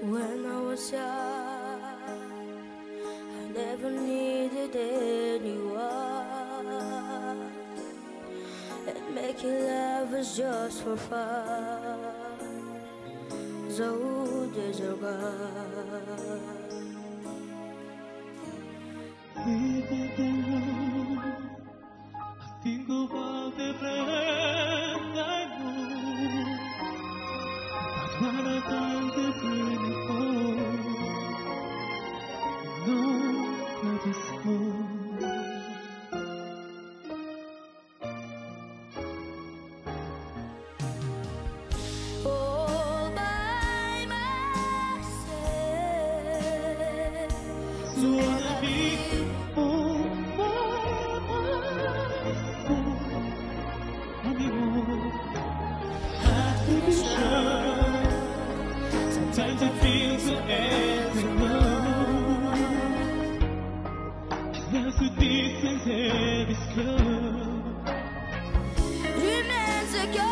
When I was young, I never needed anyone, and making love was just for fun. So days are gone. Living alone, I think about the friend I know. But when I find the dream home, nobody's home. All by myself. So wanna be all by myself anymore. Have to be sure. Sometimes I feel so empty now. There's a distance and it's close. Remains a girl.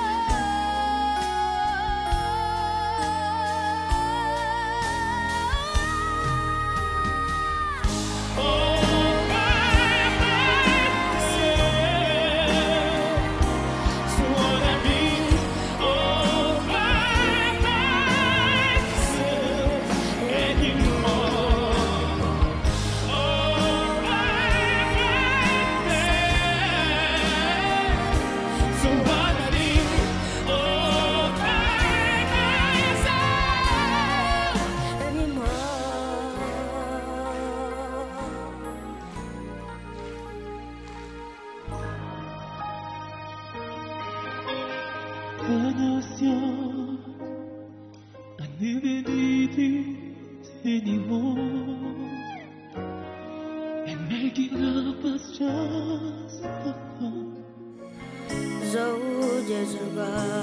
When I was young, I never needed anyone, and making love was just for fun. So days are gone.